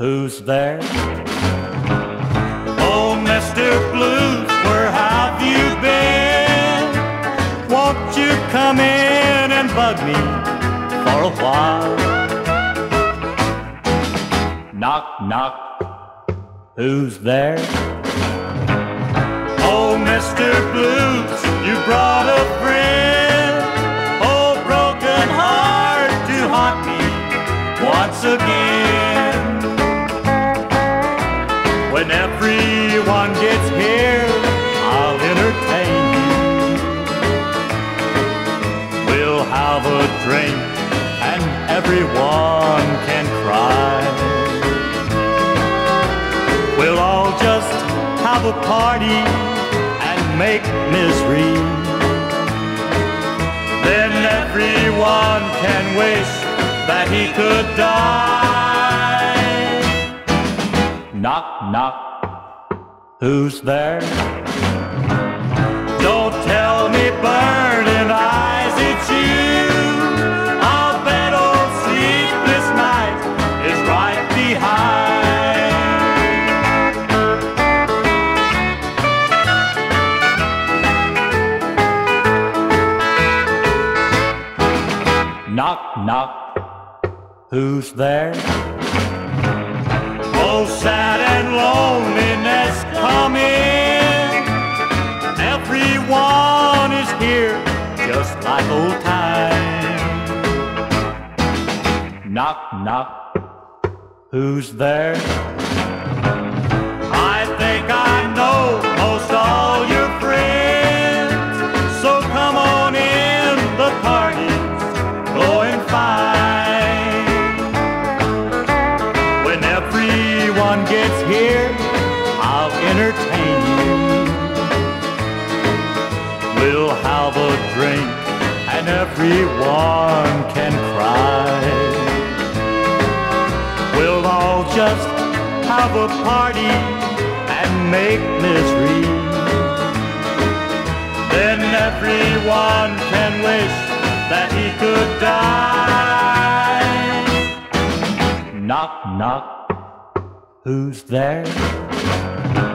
Who's there? Oh, Mr. Blues, where have you been? Won't you come in and bug me for a while? Knock, knock, who's there? Oh, Mr. Blues, you brought a friend. Oh, broken heart to haunt me once again. When everyone gets here, I'll entertain you. We'll have a drink and everyone can cry. We'll all just have a party and make misery. Then everyone can wish that he could die. Knock, knock, who's there? Don't tell me burning eyes, it's you. I'll bet old sleepless night is right behind. Knock, knock, who's there? Oh, sad and loneliness, come in. Everyone is here, just like old times. Knock, knock, who's there? I think I know most all your friends, so come on in, the party's going fine. When everyone gets here, I'll entertain you. We'll have a drink and everyone can cry. We'll all just have a party and make misery. Then everyone can wish that he could die. Knock, knock, who's there?